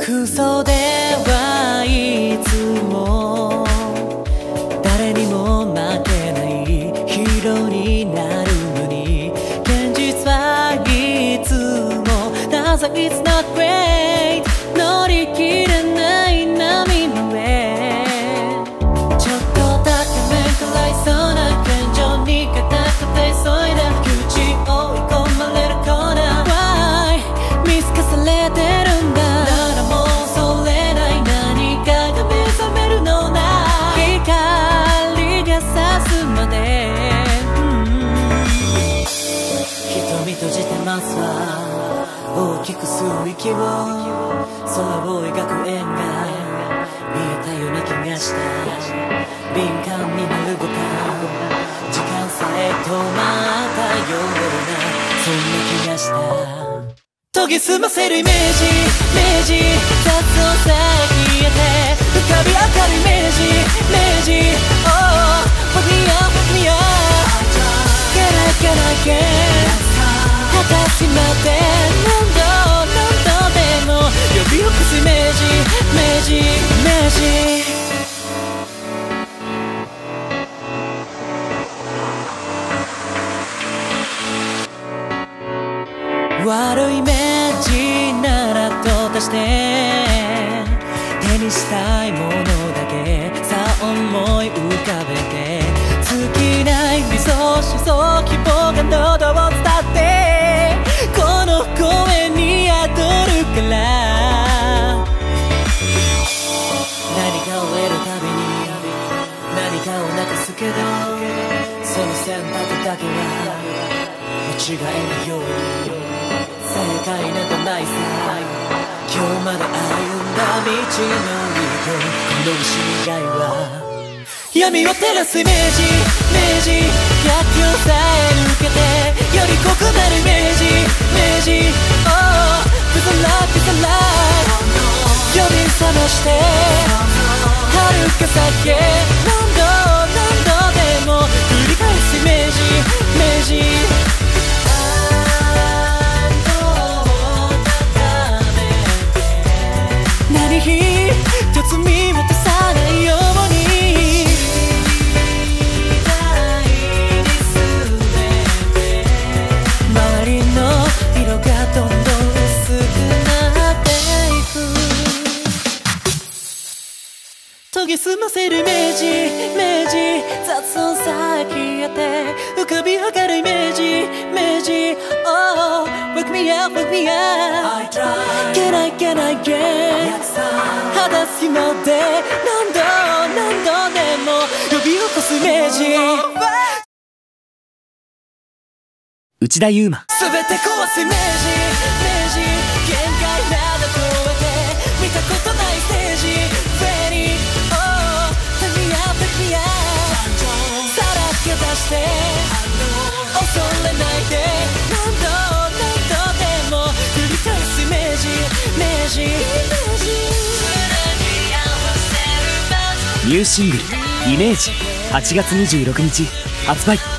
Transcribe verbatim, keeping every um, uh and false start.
空想ではいつも誰にも負けないヒーローになるのに、現実はいつもなぜ It's not great 乗り切れない波の上、ちょっとだけ目からいそうな感情に固くて急いで口追い込まれるコーナー Why 見透かされてるんだ、ならもうそれない何かが目覚めるのな、光が差すまで、うん、瞳閉じてますわ、大きく吸う息を空を描く円が見えたような気がした、敏感になるボタン、時間さえ止まったようなそんな気がした、研ぎ澄ませるイメージイメージ雑音さえ消えて浮かび上がるイメージイメージ Oh fuck me up fuck me up Can I can I can 果たしまで何度何度でも呼び起こすイメージイメージイメージ、悪いイメージならと出して手にしたいものだけさあ思い浮かべて、尽きない理想思想希望が喉を伝ってこの声に宿るから、何かを得るたびに何かをなくすけど、その選択だけは間違いないように正解などないさ、今日まで歩んだ道のりとこの石以外は闇を照らすイメージイメージ、逆境さえ抜けてより濃くなるイメージイメージ Oh There's a lot there's a lot 呼び覚まして遥か先へ何度何度でも繰り返すイメージイメージ、何一つ見落とさないように周りの色がどんどん薄くなっていく、研ぎ澄ませるイメージイメージ雑音さえ消えて浮かび上がるイメージイメージ Oh wake me up wake me up Can I can I get 裸足まで何度何度でも呼び起こすイメージ、 内田悠馬、 全て壊すイメージイメージ、限界など超えて見たことないステージ Ready Oh Take me out take me out さらけ出して恐れないで何度何度でも繰り返すイメージイメージイメージ、 ニューシングル「イメージ」はちがつにじゅうろくにち発売。